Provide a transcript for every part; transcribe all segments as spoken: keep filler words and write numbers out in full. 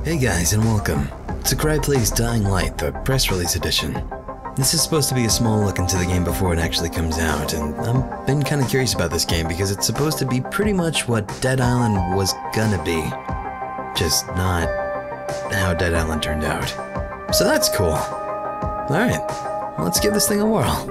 Hey guys, and welcome to Cry Plays Dying Light, the press release edition. This is supposed to be a small look into the game before it actually comes out, and I've been kind of curious about this game because it's supposed to be pretty much what Dead Island was gonna be. Just not how Dead Island turned out. So that's cool. Alright, let's give this thing a whirl.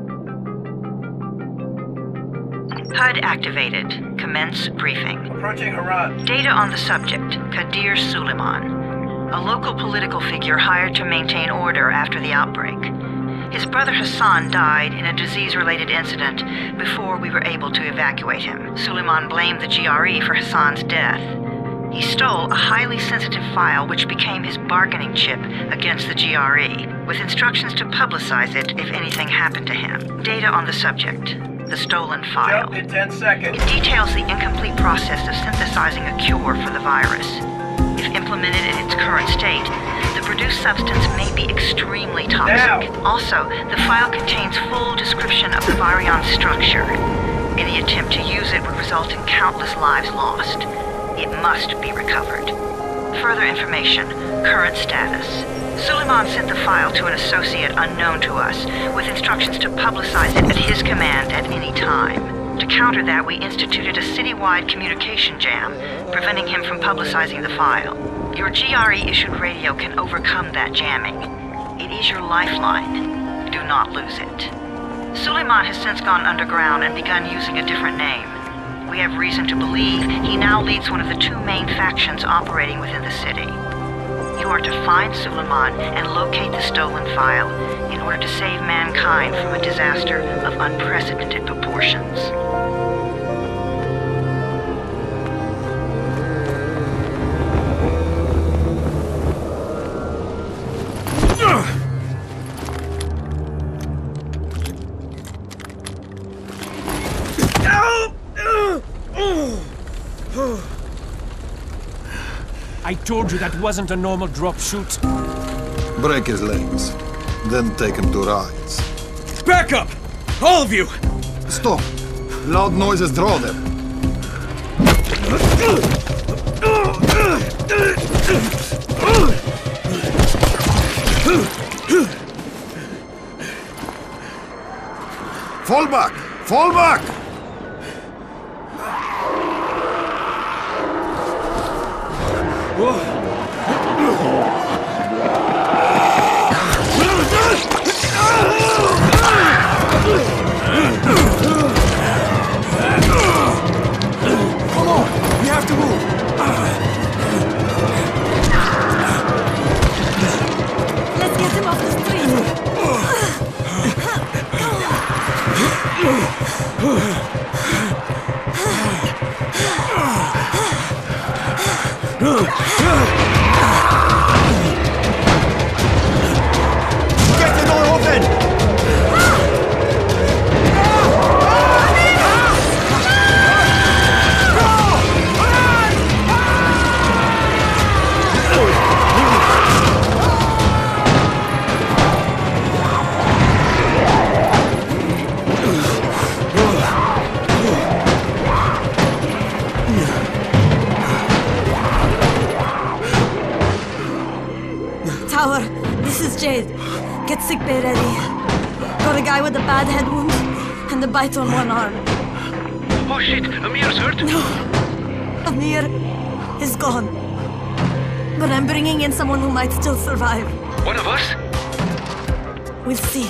H U D activated. Commence briefing. Approaching Haran. Data on the subject, Kadir Suleiman. A local political figure hired to maintain order after the outbreak. His brother Hassan died in a disease-related incident before we were able to evacuate him. Suleiman blamed the G R E for Hassan's death. He stole a highly sensitive file which became his bargaining chip against the G R E, with instructions to publicize it if anything happened to him. Data on the subject. The stolen file. Jump in ten seconds. It details the incomplete process of synthesizing a cure for the virus. If implemented in its current state, the produced substance may be extremely toxic. Now. Also, the file contains full description of the virion's structure. Any attempt to use it would result in countless lives lost. It must be recovered. Further information, current status. Suleiman sent the file to an associate unknown to us, with instructions to publicize it at his command at any time. To counter that, we instituted a citywide communication jam, preventing him from publicizing the file. Your G R E-issued radio can overcome that jamming. It is your lifeline. Do not lose it. Suleiman has since gone underground and begun using a different name. We have reason to believe he now leads one of the two main factions operating within the city. You are to find Suleiman and locate the stolen file in order to save mankind from a disaster of unprecedented proportions. I told you that wasn't a normal drop shoot. Break his legs, then take him to rides. Back up! All of you! Stop! Loud noises draw them. Fall back! Fall back! Come on! We have to move! Let's get him off the street! Get the door open! Tower, this is Jade. Get sick bay ready. Got a guy with a bad head wound and a bite on one arm. Oh shit, Amir's hurt? No, Amir is gone. But I'm bringing in someone who might still survive. One of us? We'll see.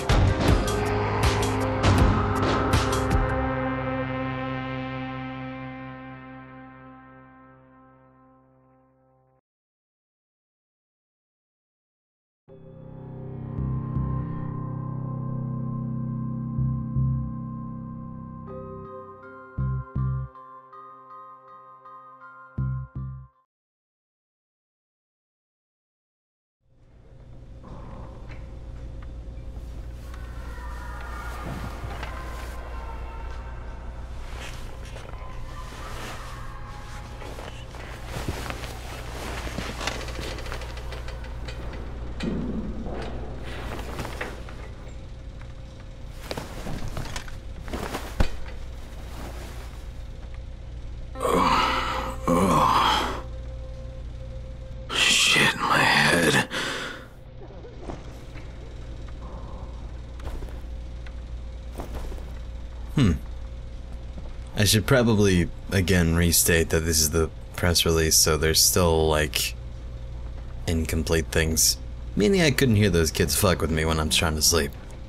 I should probably, again, restate that this is the press release, so there's still, like, incomplete things. Meaning I couldn't hear those kids fuck with me when I'm trying to sleep.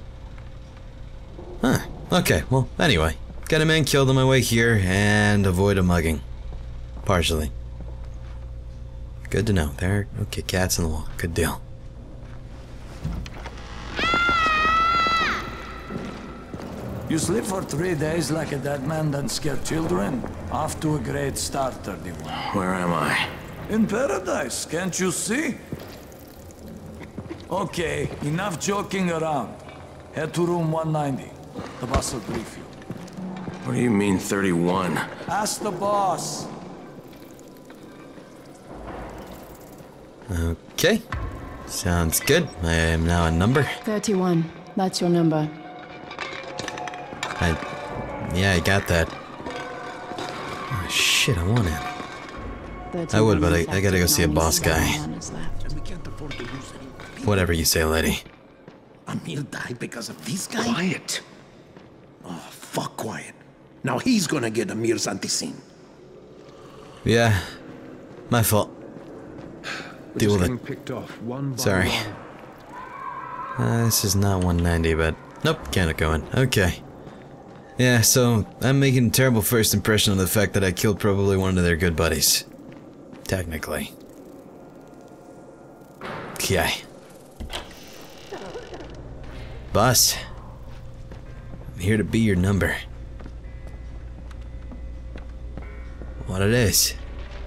Huh. Okay, well, anyway. Got a man killed on my way here, and avoid a mugging. Partially. Good to know. There, okay, cats in the wall. Good deal. You sleep for three days like a dead man that scared children? Off to a great start, thirty-one. Where am I? In paradise, can't you see? Okay, enough joking around. Head to room one ninety. The boss will brief you. What do you mean, thirty-one? Ask the boss. Okay. Sounds good. I am now a number. thirty-one. That's your number. I... Yeah, I got that. Oh, shit, I want it. I would, but I, I gotta go see a boss guy. Whatever you say, lady. Emil died because of this guy? Quiet. Oh, fuck quiet. Now he's gonna get Amir's anti-scene. Yeah. My fault. Deal with it. Picked off one by Sorry. one. Uh, this is not one ninety, but... Nope, can't go in. Okay. Yeah, so I'm making a terrible first impression of the fact that I killed probably one of their good buddies. Technically. Okay. Boss. I'm here to be your number. What it is.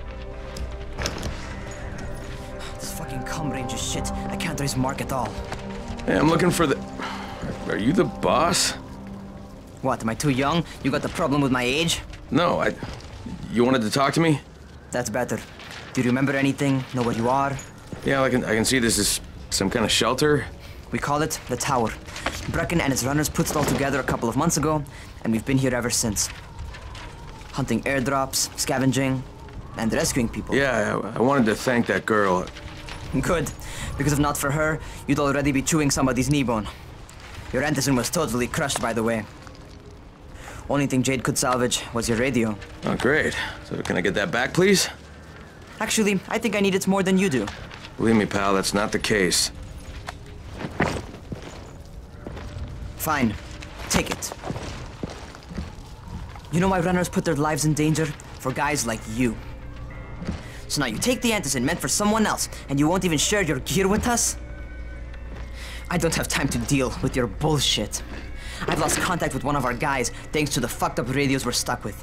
This fucking cum range is shit. I can't raise mark at all. Hey, I'm looking for the... Are you the boss? What, am I too young? You got the problem with my age? No, I... You wanted to talk to me? That's better. Do you remember anything? Know where you are? Yeah, I can, I can see this is some kind of shelter. We call it the Tower. Brecken and his runners put it all together a couple of months ago, and we've been here ever since. Hunting airdrops, scavenging, and rescuing people. Yeah, I, I wanted to thank that girl. Good, because if not for her, you'd already be chewing somebody's knee bone. Your antizen was totally crushed, by the way. Only thing Jade could salvage was your radio. Oh, great. So can I get that back, please? Actually, I think I need it more than you do. Believe me, pal, that's not the case. Fine. Take it. You know why runners put their lives in danger? For guys like you. So now you take the antizen meant for someone else, and you won't even share your gear with us? I don't have time to deal with your bullshit. I've lost contact with one of our guys thanks to the fucked up radios we're stuck with.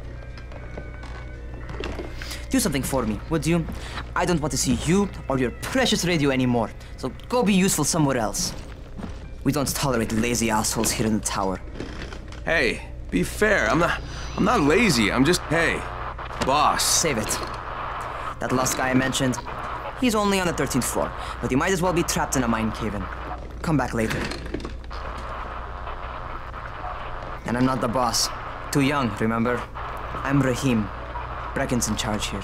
Do something for me, would you? I don't want to see you or your precious radio anymore, so go be useful somewhere else. We don't tolerate lazy assholes here in the tower. Hey, be fair. I'm not... I'm not lazy. I'm just... Hey, boss. Save it. That last guy I mentioned, he's only on the thirteenth floor, but he might as well be trapped in a mine cave-in. Come back later. And I'm not the boss. Too young, remember? I'm Rahim. Brecken's in charge here.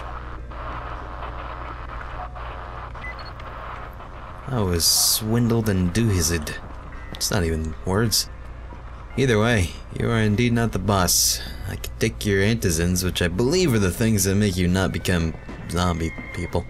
I was swindled and doohizzed. It's not even words. Either way, you are indeed not the boss. I can take your antizins, which I believe are the things that make you not become zombie people.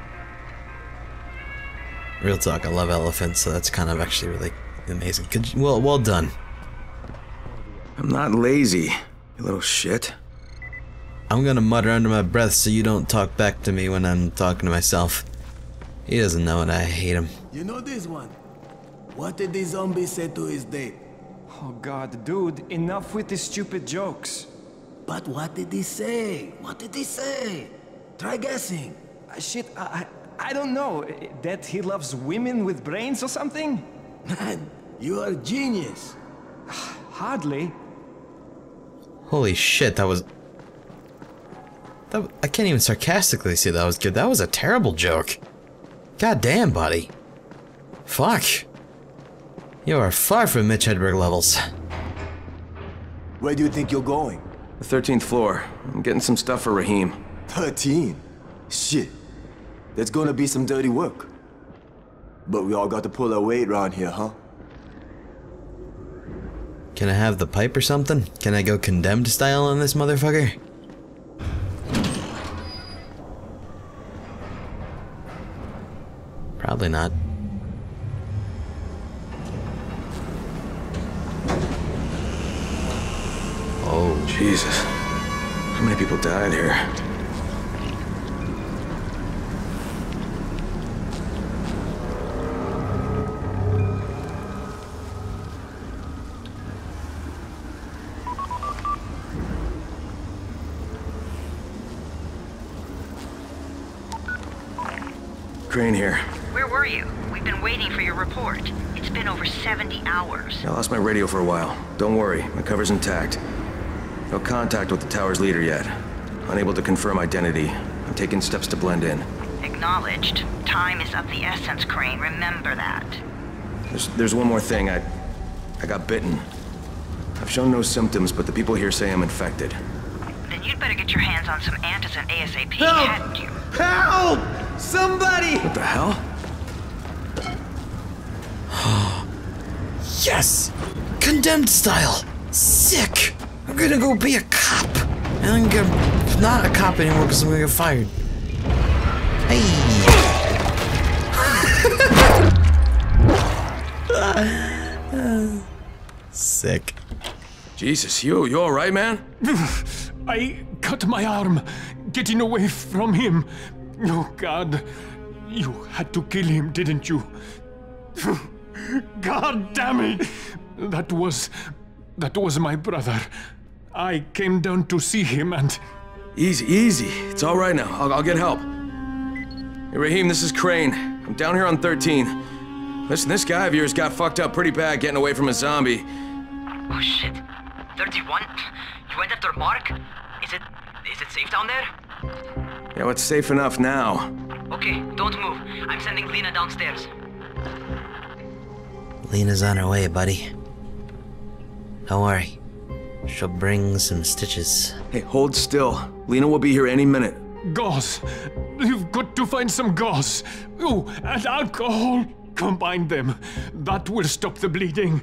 Real talk, I love elephants, so that's kind of actually really amazing. Good, well, well done. I'm not lazy, you little shit. I'm gonna mutter under my breath so you don't talk back to me when I'm talking to myself. He doesn't know it, I hate him. You know this one? What did the zombie say to his date? Oh god, dude, enough with these stupid jokes. But what did he say? What did he say? Try guessing. Uh, shit, I, I, I don't know. That he loves women with brains or something? Man, you are a genius. Hardly. Holy shit, that was... That, I can't even sarcastically say that was good. That was a terrible joke. God damn, buddy. Fuck. You are far from Mitch Hedberg levels. Where do you think you're going? The thirteenth floor. I'm getting some stuff for Rahim. thirteen? Shit. That's gonna be some dirty work. But we all got to pull our weight around here, huh? Can I have the pipe or something? Can I go condemned style on this motherfucker? Probably not. Oh, Jesus. How many people died here? Crane here. Where were you? We've been waiting for your report. It's been over seventy hours. I lost my radio for a while. Don't worry, my cover's intact. No contact with the tower's leader yet. Unable to confirm identity. I'm taking steps to blend in. Acknowledged. Time is of the essence, Crane. Remember that. There's, there's one more thing. I... I got bitten. I've shown no symptoms, but the people here say I'm infected. Then you'd better get your hands on some antizin ASAP, Help! hadn't you? Help! Somebody! What the hell? Yes! Condemned style! Sick! I'm gonna go be a cop! And I'm gonna... not a cop anymore because I'm gonna get fired. Hey! Sick. Jesus, you, you alright, man? I cut my arm, getting away from him. Oh, God. You had to kill him, didn't you? God damn it! That was... that was my brother. I came down to see him and... Easy, easy. It's alright now. I'll, I'll get help. Hey, Raheem, this is Crane. I'm down here on thirteen. Listen, this guy of yours got fucked up pretty bad getting away from a zombie. Oh, shit. thirty-one? You went after Mark? Is it... is it safe down there? Yeah, well, it's safe enough now. Okay, don't move. I'm sending Lena downstairs. Lena's on her way, buddy. Don't worry. She'll bring some stitches. Hey, hold still. Lena will be here any minute. Gauze. You've got to find some gauze. Oh, and alcohol. Combine them. That will stop the bleeding.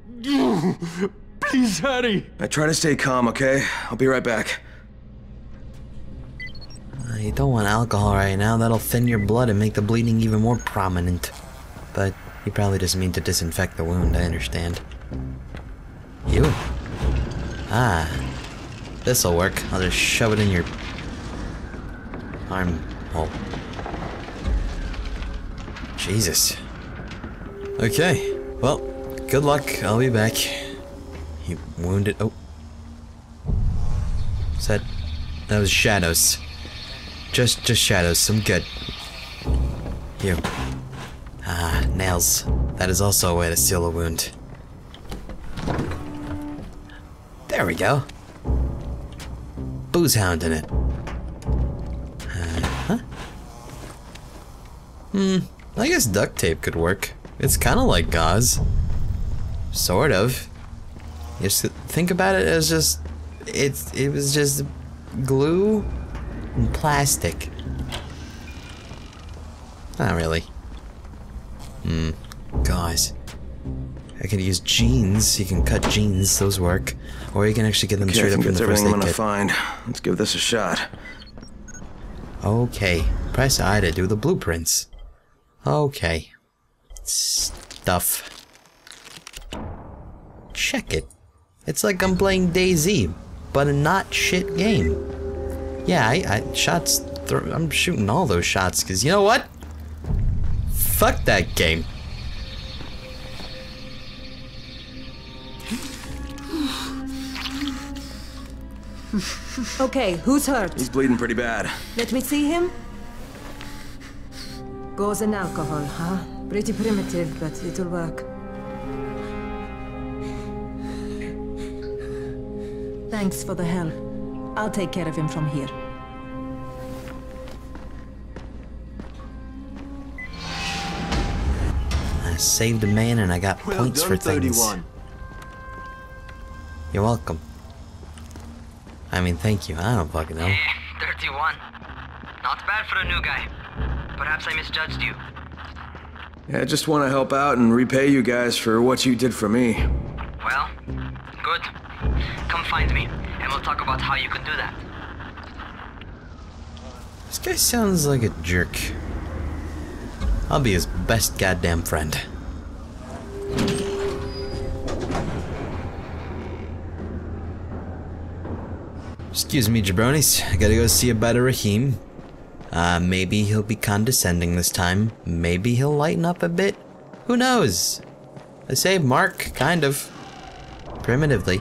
Please hurry. I try to stay calm, okay? I'll be right back. Uh, you don't want alcohol right now. That'll thin your blood and make the bleeding even more prominent. But you probably just mean to disinfect the wound, I understand. You? Ah. This'll work. I'll just shove it in your... armhole. Jesus. Okay. Well, good luck. I'll be back. You wounded... Oh. Is that... that was shadows. Just, just shadows. I'm good. You. Ah, nails. That is also a way to seal a wound. There we go. Booze hound in it. Uh, huh? Hmm. I guess duct tape could work. It's kind of like gauze. Sort of. Just think about it as just... It's, it was just glue and plastic. Not really. Hmm. Gauze. I could use jeans. You can cut jeans. Those work. Or you can actually get them Okay, straight I up think from the that's first everything I'm aid gonna kit. find. Let's give this a shot. Okay. Press I to do the blueprints. Okay. Stuff. Check it. It's like I'm playing DayZ, but a not shit game. Yeah, I, I shots. Th I'm shooting all those shots because you know what? Fuck that game. Okay, who's hurt? He's bleeding pretty bad. Let me see him. Gauze and alcohol, huh? Pretty primitive, but it'll work. Thanks for the help. I'll take care of him from here. I saved a man and I got Well points done, for things. thirty-one. You're welcome. I mean, thank you. I don't fucking know. Eh, thirty-one. Not bad for a new guy. Perhaps I misjudged you. Yeah, I just want to help out and repay you guys for what you did for me. Well, Good. Come find me, and we'll talk about how you can do that. This guy sounds like a jerk. I'll be his best goddamn friend. Excuse me, jabronis. I gotta go see about Rahim. Uh, maybe he'll be condescending this time. Maybe he'll lighten up a bit. Who knows? I saved Mark, kind of. Primitively.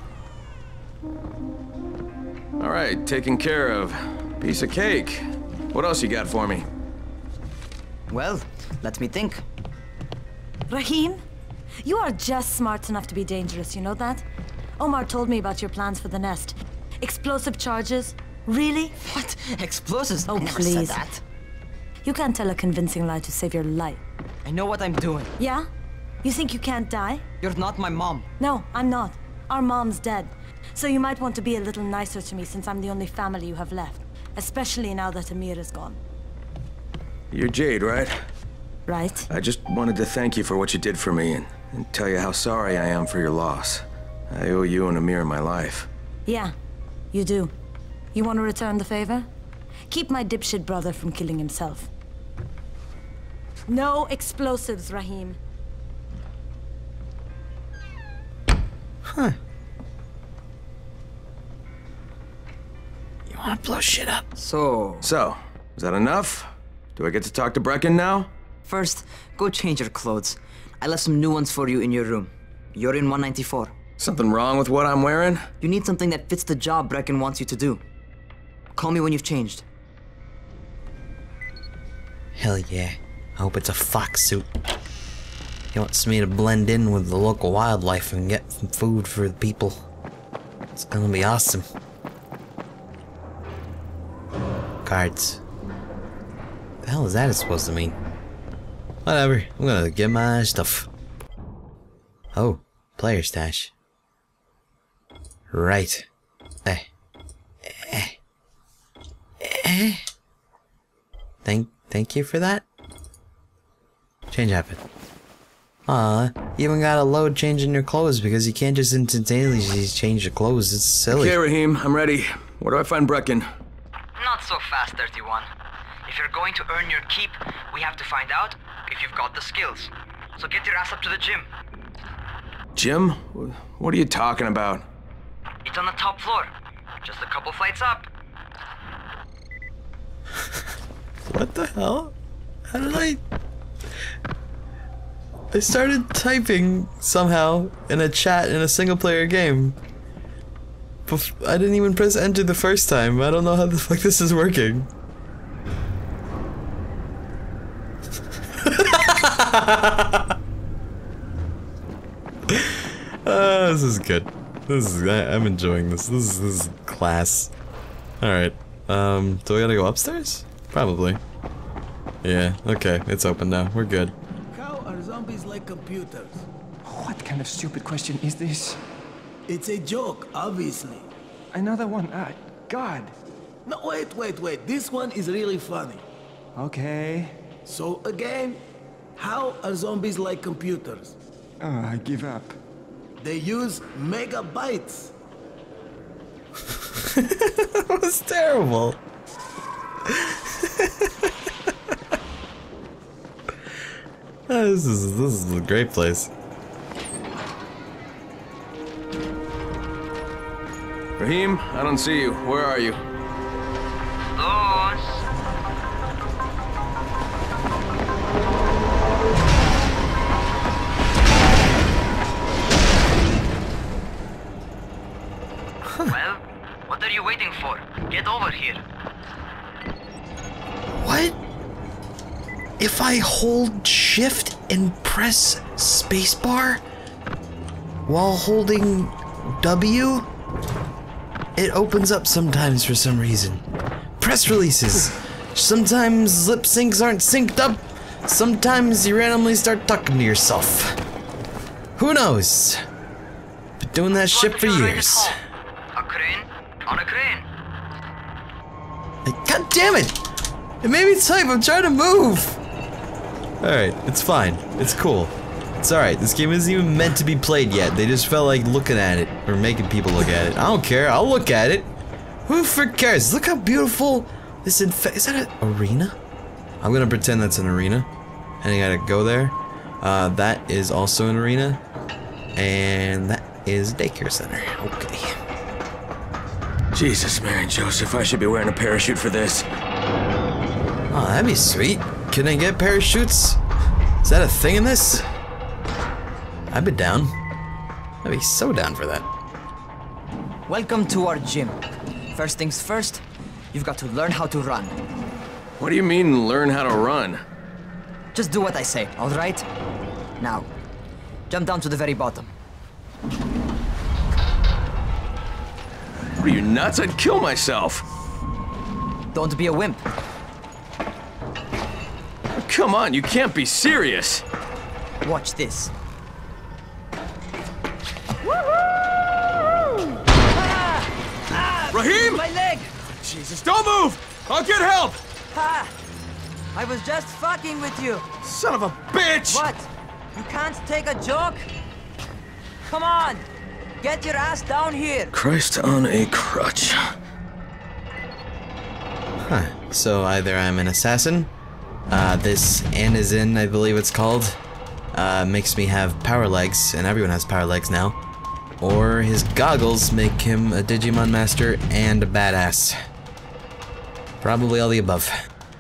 Alright, taken care of. Piece of cake. What else you got for me? Well, let me think. Rahim, you are just smart enough to be dangerous, you know that? Omar told me about your plans for the nest. Explosive charges? Really? What? Explosives? Oh, I never please. said that. You can't tell a convincing lie to save your life. I know what I'm doing. Yeah? You think you can't die? You're not my mom. No, I'm not. Our mom's dead. So you might want to be a little nicer to me since I'm the only family you have left. Especially now that Amir is gone. You're Jade, right? Right. I just wanted to thank you for what you did for me and, and tell you how sorry I am for your loss. I owe you and Amir my life. Yeah, you do. You want to return the favor? Keep my dipshit brother from killing himself. No explosives, Rahim. Huh. You wanna blow shit up? So... So, is that enough? Do I get to talk to Brecken now? First, go change your clothes. I left some new ones for you in your room. You're in one ninety-four. Something wrong with what I'm wearing? You need something that fits the job Brecken wants you to do. Call me when you've changed. Hell yeah. I hope it's a fox suit. He wants me to blend in with the local wildlife and get some food for the people. It's gonna be awesome. Cards. The hell is that supposed to mean? Whatever, I'm gonna get my stuff. Oh, player stash. Right. Eh. Eh. Eh. Thank, thank you for that. Change happened. Aw, you even gotta load changing your clothes because you can't just instantaneously change your clothes. It's silly. Okay, Rahim, I'm ready. Where do I find Brecken? Not so fast, thirty-one. If you're going to earn your keep, we have to find out if you've got the skills. So get your ass up to the gym. Jim? What are you talking about? It's on the top floor. Just a couple flights up. What the hell? How did I... I started typing somehow in a chat in a single player game. Bef I didn't even press enter the first time. I don't know how the fuck this is working. uh, this is good. This is I, I'm enjoying this. This is this is class. All right. Um, do we gotta go upstairs? Probably. Yeah. Okay. It's open now. We're good. How are zombies like computers? What kind of stupid question is this? It's a joke, obviously. Another one? Ah, God. No, wait, wait, wait. This one is really funny. Okay. So again, how are zombies like computers? Oh, I give up. They use megabytes. That was terrible. Oh, this is this is a great place. Rahim, I don't see you. Where are you? Those. Well, what are you waiting for? Get over here. What? If I hold shift and press spacebar while holding W, it opens up sometimes for some reason. Press releases. Sometimes lip syncs aren't synced up. Sometimes you randomly start talking to yourself. Who knows? Been doing that shit for years. A crane? On a crane. Like, God damn it! It made me type, I'm trying to move! Alright, it's fine. It's cool. It's alright, this game isn't even meant to be played yet. They just felt like looking at it, or making people look at it. I don't care, I'll look at it. Who frick cares? Look how beautiful this inf- is that an arena? I'm gonna pretend that's an arena. And I gotta go there. Uh, that is also an arena. And that is a daycare center. Okay. Jesus, Mary and Joseph, I should be wearing a parachute for this. Oh, that'd be sweet. Can I get parachutes? Is that a thing in this? I'd be down. I'd be so down for that. Welcome to our gym. First things first, you've got to learn how to run. What do you mean, learn how to run? Just do what I say, all right? Now, jump down to the very bottom. What are you, nuts? I'd kill myself. Don't be a wimp. Come on, you can't be serious. Watch this. Raheem! My leg! Jesus, don't move! I'll get help! Ha! I was just fucking with you. Son of a bitch! What? You can't take a joke? Come on! Get your ass down here! Christ on a crutch. Huh. So either I'm an assassin, uh, this Anizin, I believe it's called, uh, makes me have power legs, and everyone has power legs now. Or his goggles make him a Digimon master and a badass. Probably all the above.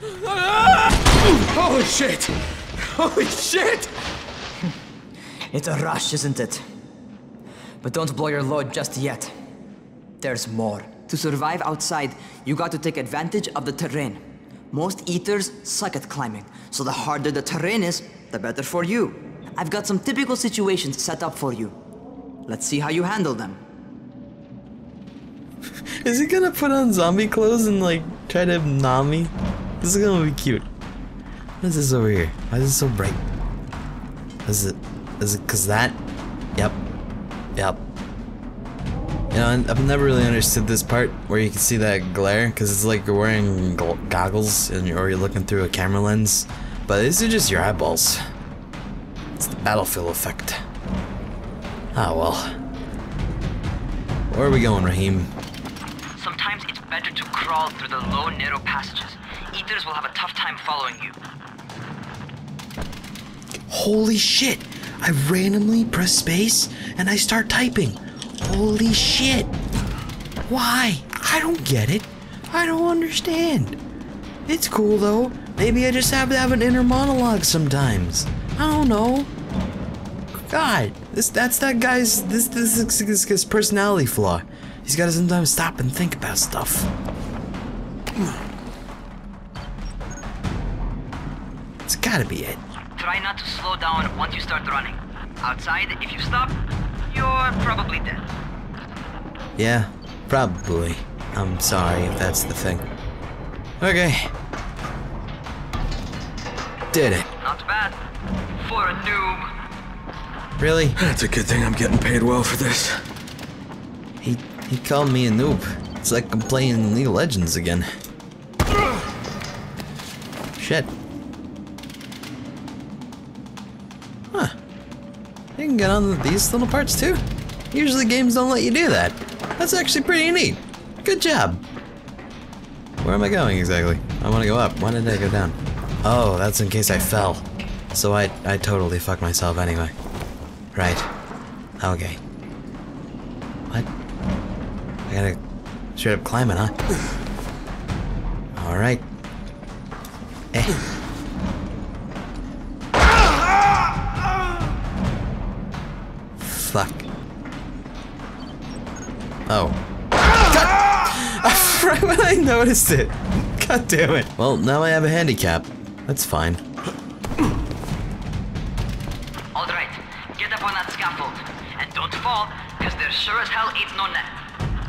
Holy shit! Holy shit! It's a rush, isn't it? But don't blow your load just yet. There's more. To survive outside, you got to take advantage of the terrain. Most eaters suck at climbing, so the harder the terrain is, the better for you. I've got some typical situations set up for you. Let's see how you handle them. Is he gonna put on zombie clothes and like try to nom me? This is gonna be cute. What is this over here? Why is it so bright? Is it, is it cause that? Yep. Yep. You know, I've never really understood this part where you can see that glare, because it's like you're wearing goggles and you're, or you're looking through a camera lens, but these are just your eyeballs. It's the battlefield effect. Ah well. Where are we going, Raheem? Sometimes it's better to crawl through the low, narrow passages. Eaters will have a tough time following you. Holy shit! I randomly press space and I start typing. Holy shit! Why? I don't get it. I don't understand. It's cool though. Maybe I just have to have an inner monologue sometimes. I don't know. God, this that's that guy's this this this, this, this personality flaw. He's got to sometimes stop and think about stuff. It's gotta be it. Try not to slow down once you start running. Outside, if you stop, you're probably dead. Yeah, probably. I'm sorry if that's the thing. Okay. Did it. Not bad. For a noob. Really? That's a good thing I'm getting paid well for this. He he called me a noob. It's like I'm playing League of Legends again. Shit. Huh. You can get on these little parts too? Usually games don't let you do that. That's actually pretty neat. Good job. Where am I going exactly? I want to go up. Why did I go down? Oh, that's in case I fell. So I I totally fucked myself anyway. Right. Okay. What? I gotta straight up climb it, huh? Alright. Eh. Fuck. Oh. God! Right when I noticed it. God damn it. Well, now I have a handicap. That's fine. Alright, get up on that scaffold. And don't fall, because there sure as hell ain't no net.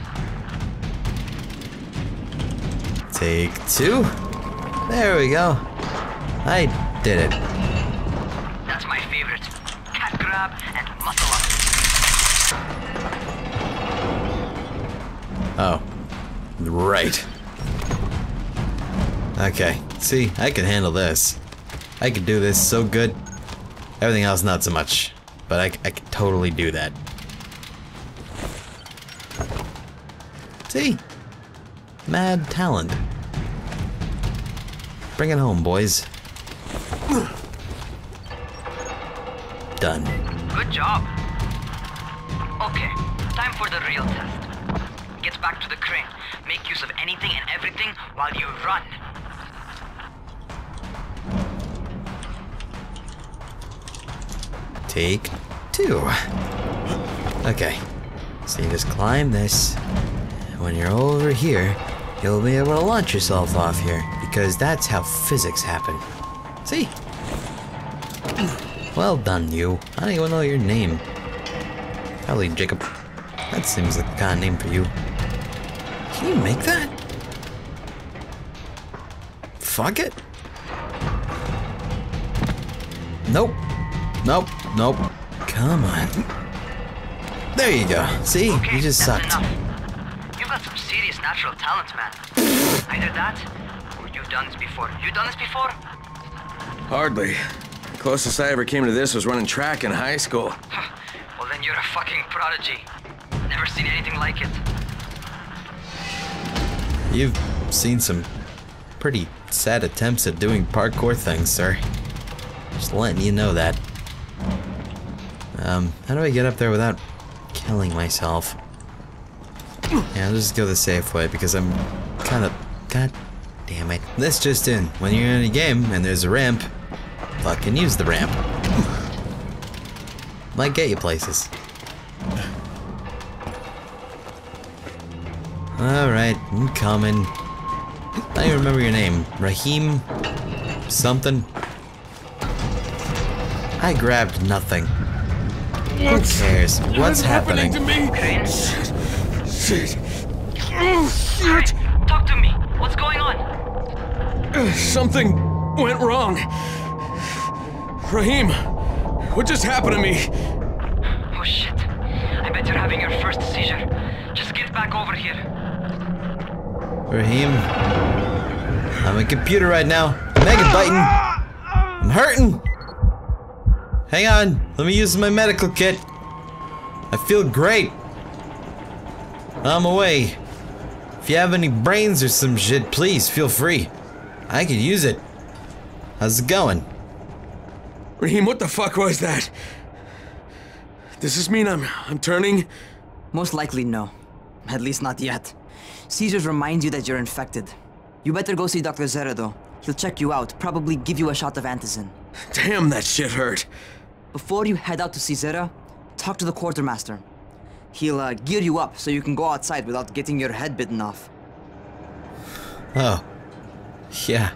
Take two. There we go. I did it. That's my favorite. Cat grab and muscle up. Oh. Right. Okay. See, I can handle this. I can do this so good. Everything else, not so much. But I, I could totally do that. See? Mad talent. Bring it home, boys. Done. Good job. Okay, time for the real test. Get back to the crane. Make use of anything and everything while you run. Take two. Okay. So you just climb this. When you're over here, you'll be able to launch yourself off here, because that's how physics happen. See? Well done, you. I don't even know your name. Probably Jacob. That seems like the kind of name for you. Can you make that? Fuck it. Nope. Nope. Nope. Come on. There you go. See? Okay, you just that's sucked. Enough. You've got some serious natural talent, man. Either that, or you've done this before. You done this before? Hardly. The closest I ever came to this was running track in high school. Well, then you're a fucking prodigy. Never seen anything like it. You've seen some pretty sad attempts at doing parkour things, sir. Just letting you know that. Um, how do I get up there without killing myself? Yeah, I'll just go the safe way because I'm kind of... God damn it. This just in. When you're in a game and there's a ramp, fucking use the ramp. Might get you places. Alright, I'm coming. I don't even remember your name. Raheem? Something? I grabbed nothing. Who cares? What's happening? to me? Shit. Shit. Shit. Talk to me. What's going on? Something went wrong. Raheem, what just happened to me? Oh shit. I bet you're having your first seizure. Just get back over here. Raheem? I'm a computer right now. Mega biting. I'm hurting. Hang on. Let me use my medical kit. I feel great. I'm away. If you have any brains or some shit, please feel free. I could use it. How's it going? Raheem, what the fuck was that? Does this mean I'm I'm turning? Most likely no. At least not yet. Seizures remind you that you're infected. You better go see Doctor Zera though. He'll check you out, probably give you a shot of antizin. Damn, that shit hurt. Before you head out to see Zera, talk to the quartermaster. He'll uh, gear you up so you can go outside without getting your head bitten off. Oh. Yeah.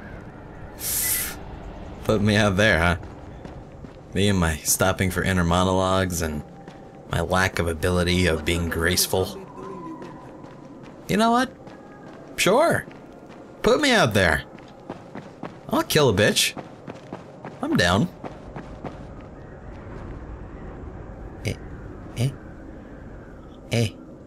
Put me out there, huh? Me and my stopping for inner monologues and my lack of ability of being graceful. You know what? Sure. Put me out there. I'll kill a bitch. I'm down. Eh. Eh. Eh.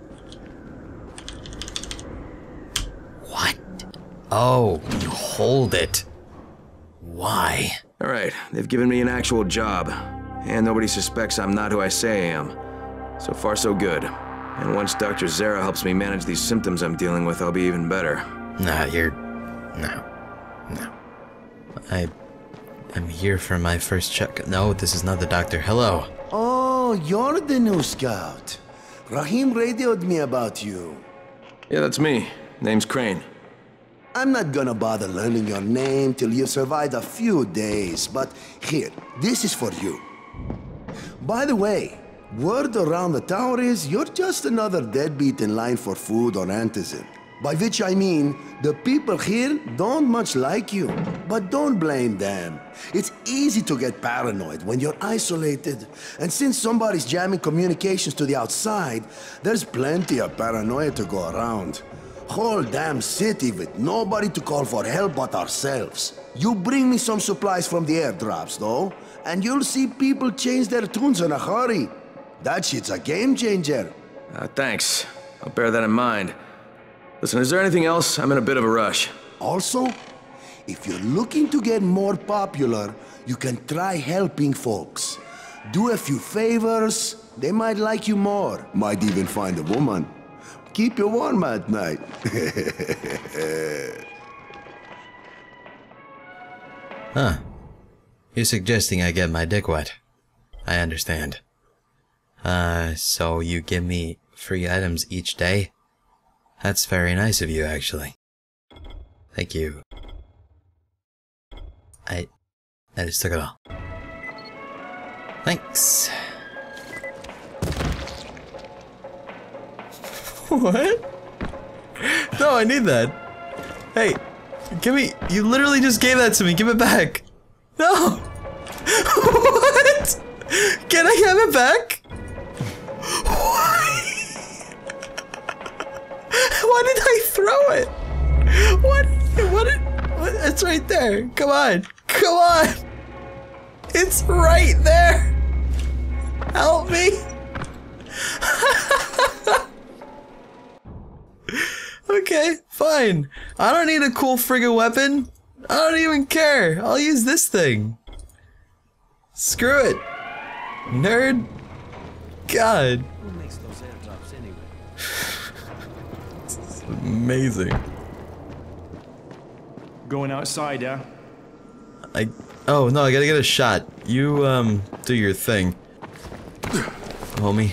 What? Oh, you hold it. Why? Alright, they've given me an actual job. And nobody suspects I'm not who I say I am. So far so good. And once Doctor Zera helps me manage these symptoms I'm dealing with, I'll be even better. Nah, you're... No. No. I... I'm here for my first check. No, this is not the doctor. Hello. Oh, you're the new scout. Raheem radioed me about you. Yeah, that's me. Name's Crane. I'm not gonna bother learning your name till you've survived a few days, but here, this is for you. By the way, word around the tower is you're just another deadbeat in line for food or antizin. By which I mean, the people here don't much like you. But don't blame them. It's easy to get paranoid when you're isolated. And since somebody's jamming communications to the outside, there's plenty of paranoia to go around. Whole damn city with nobody to call for help but ourselves. You bring me some supplies from the airdrops, though, and you'll see people change their tunes in a hurry. That shit's a game changer. Uh, thanks. I'll bear that in mind. Listen, is there anything else? I'm in a bit of a rush. Also, If you're looking to get more popular, you can try helping folks. Do a few favors, they might like you more. Might even find a woman. Keep you warm at night. Huh. You're suggesting I get my dick wet. I understand. Uh, so you give me free items each day? That's very nice of you, actually. Thank you. I... I just took it all. Thanks. What? No, I need that. Hey, give me... You literally just gave that to me. Give it back. No! What? Can I have it back? Why? Why did I throw it? What? What? What? It's right there. Come on. Come on. It's right there. Help me. Okay, fine. I don't need a cool friggin' weapon. I don't even care. I'll use this thing. Screw it. Nerd. God. Who makes those airdrops anyway? This is amazing. Going outside, yeah? I... Oh, no, I gotta get a shot. You, um, do your thing. Homie.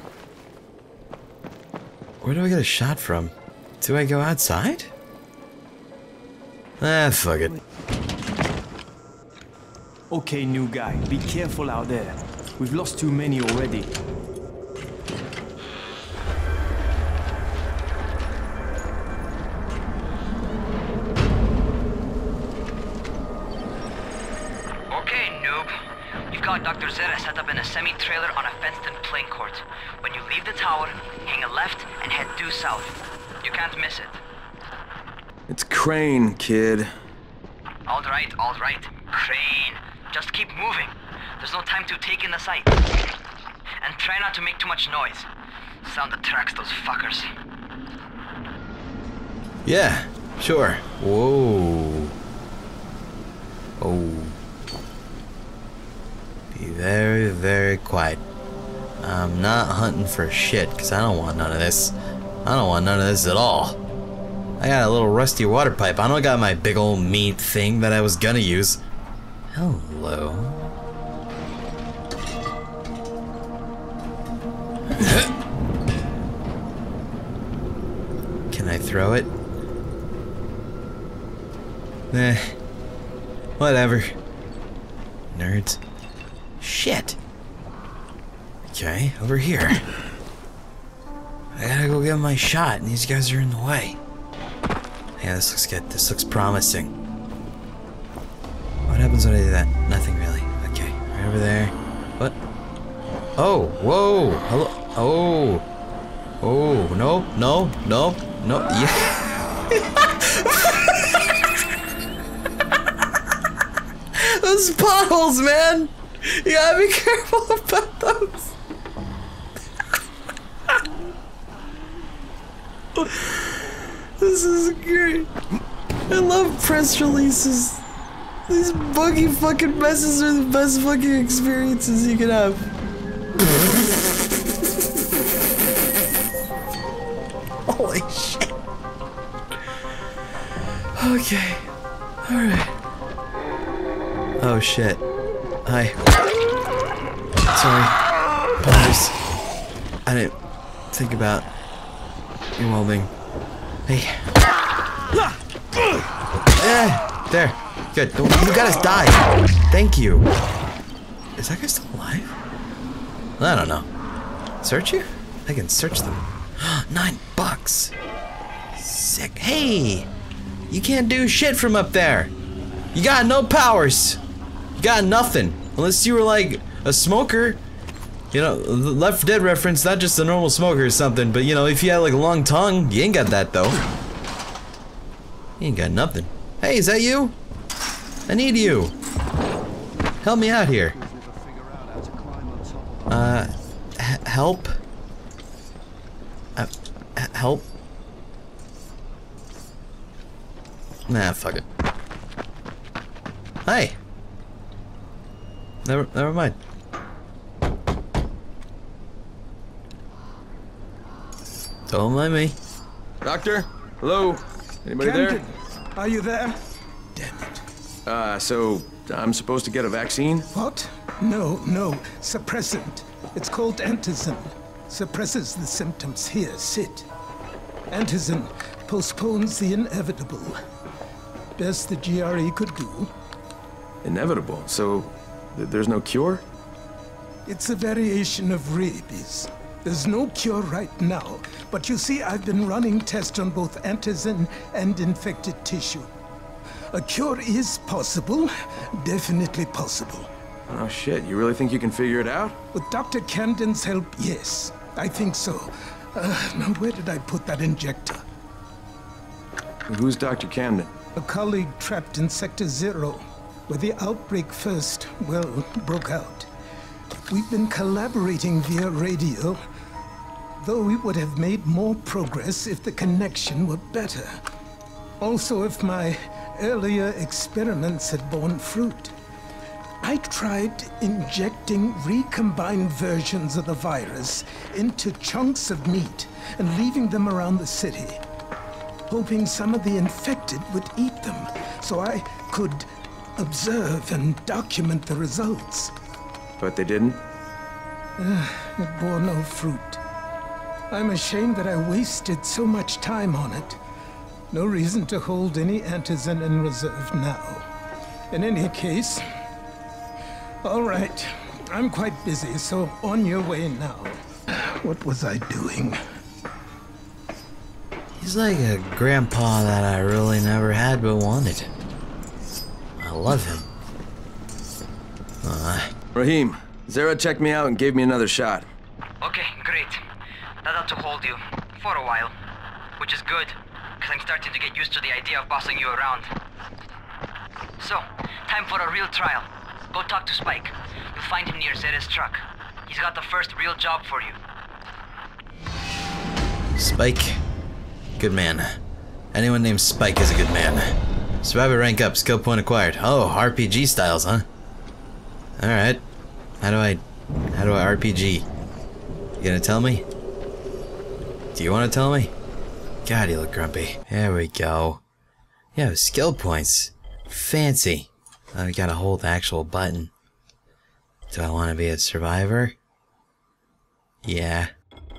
Where do I get a shot from? Do I go outside? Ah, fuck it. Okay, new guy, be careful out there. We've lost too many already. Okay, noob. You've got Doctor Zera set up in a semi-trailer on a fenced-in playing court. When you leave the tower, hang a left and head due south. You can't miss it. It's Crane, kid. All right, all right. Crane. Just keep moving. There's no time to take in the sight. And try not to make too much noise. Sound attracts those fuckers. Yeah, sure. Whoa. Oh. Be very, very quiet. I'm not hunting for shit, because I don't want none of this. I don't want none of this at all. I got a little rusty water pipe. I don't got my big old meat thing that I was gonna use. Hello. Can I throw it? Eh. Whatever. Nerds. Shit. Okay, over here. I gotta go get my shot, and these guys are in the way. Yeah, this looks good. This looks promising. What happens when I do that? Nothing really. Okay, right over there. What? Oh, whoa! Hello? Oh! Oh, nope, no, nope, nope, yeah. Those potholes, man! You gotta be careful about those. This is great. I love press releases. These buggy fucking messes are the best fucking experiences you can have. Holy shit. Okay. Alright. Oh shit. Hi. Sorry. Pause. I didn't think about your well-being. Hey. Yeah, there. Good. Don't, you guys die. Thank you. Is that guy still alive? I don't know. Search you? I can search them. Nine bucks. Sick. Hey! You can't do shit from up there. You got no powers. You got nothing. Unless you were like a smoker. You know, the Left four Dead reference, not just a normal smoker or something, but you know, if you had like a long tongue, you ain't got that though. You ain't got nothing. Hey, is that you? I need you. Help me out here. Uh, h help? Uh, h help? Nah, fuck it. Hey. Never, never mind. Don't mind me. Doctor? Hello? Anybody Camden, there? are you there? Damn it. Uh, so I'm supposed to get a vaccine? What? No, no. Suppressant. It's called antizin. Suppresses the symptoms. Here, sit. Antizin postpones the inevitable. Best the G R E could do. Inevitable? So th there's no cure? It's a variation of rabies. There's no cure right now, but you see, I've been running tests on both antizin and infected tissue. A cure is possible, definitely possible. Oh shit, you really think you can figure it out? With Doctor Camden's help, yes, I think so. Uh, now, where did I put that injector? Who's Doctor Camden? A colleague trapped in Sector Zero, where the outbreak first, well, broke out. We've been collaborating via radio, though we would have made more progress if the connection were better. Also, if my earlier experiments had borne fruit. I tried injecting recombined versions of the virus into chunks of meat and leaving them around the city, hoping some of the infected would eat them so I could observe and document the results. But they didn't? Uh, it bore no fruit. I'm ashamed that I wasted so much time on it. No reason to hold any antizin in reserve now. In any case, all right, I'm quite busy, so on your way now. What was I doing? He's like a grandpa that I really never had but wanted. I love him. Uh, Rahim, Zara checked me out and gave me another shot. Okay, great. That ought to hold you. For a while. Which is good, because I'm starting to get used to the idea of bossing you around. So, time for a real trial. Go talk to Spike. You'll find him near Zera's truck. He's got the first real job for you. Spike. Good man. Anyone named Spike is a good man. Survivor rank up, skill point acquired. Oh, R P G styles, huh? Alright. How do I... How do I R P G? You gonna tell me? Do you wanna tell me? God, you look grumpy. There we go. Yeah, skill points. Fancy. I gotta hold the actual button. Do I wanna be a survivor? Yeah.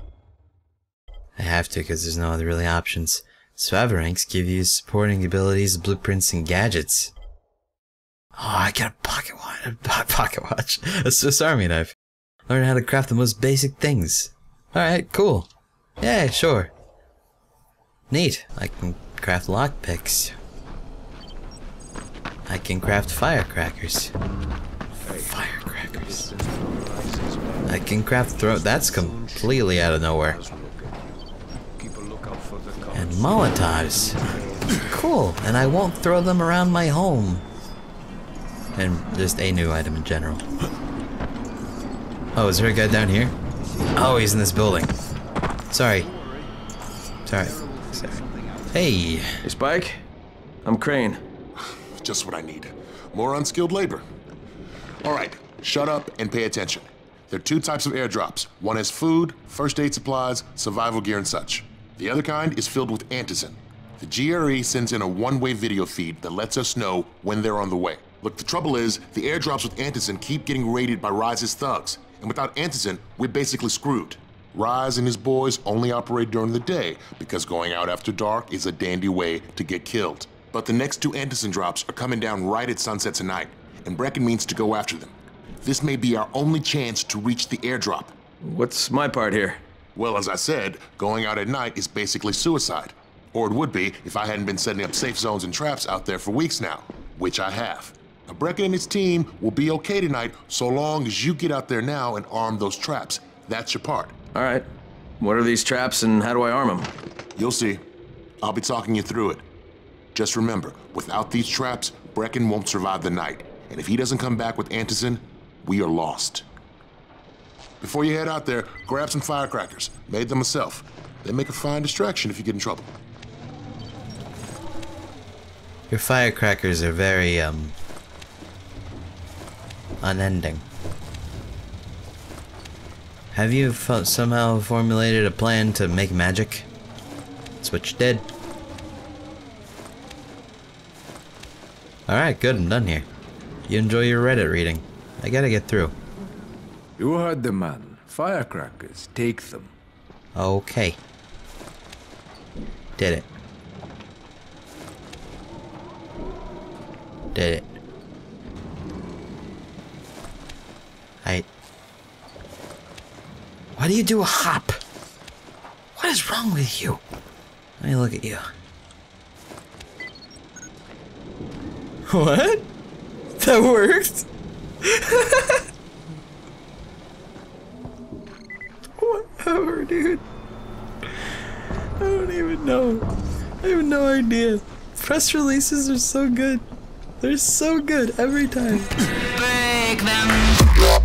I have to because there's no other really options. Survivor ranks give you supporting abilities, blueprints, and gadgets. Oh, I got a pocket watch. A pocket watch. A Swiss Army knife. Learn how to craft the most basic things. Alright, cool. Yeah, sure. Neat. I can craft lockpicks. I can craft firecrackers. Firecrackers. I can craft throw. That's completely out of nowhere. And Molotovs. Cool. And I won't throw them around my home. And just a new item in general. Oh, is there a guy down here? Oh, he's in this building. Sorry. Sorry. Sorry. Hey. Hey, Spike. I'm Crane. Just what I need. More unskilled labor. All right, shut up and pay attention. There are two types of airdrops. One is food, first aid supplies, survival gear, and such. The other kind is filled with antizin. The G R E sends in a one-way video feed that lets us know when they're on the way. Look, the trouble is, the airdrops with antizin keep getting raided by Rise's thugs, and without antizin, we're basically screwed. Rise and his boys only operate during the day because going out after dark is a dandy way to get killed. But the next two antizin drops are coming down right at sunset tonight, and Brecken means to go after them. This may be our only chance to reach the airdrop. What's my part here? Well, as I said, going out at night is basically suicide. Or it would be if I hadn't been setting up safe zones and traps out there for weeks now, which I have. Now, Brecken and his team will be okay tonight so long as you get out there now and arm those traps. That's your part. All right. What are these traps and how do I arm them? You'll see. I'll be talking you through it. Just remember, without these traps, Brecken won't survive the night. And if he doesn't come back with antizin, we are lost. Before you head out there, grab some firecrackers. Made them myself. They make a fine distraction if you get in trouble. Your firecrackers are very, um, unending. Have you fo somehow formulated a plan to make magic? That's what you did. Alright, good, I'm done here. You enjoy your Reddit reading. I gotta get through. You heard the man. Firecrackers, take them. Okay. Did it. Did it. I. Why do you do a hop? What is wrong with you? Let me look at you. What? That worked? Whatever, dude. I don't even know. I have no idea. Press releases are so good. They're so good every time. Break them.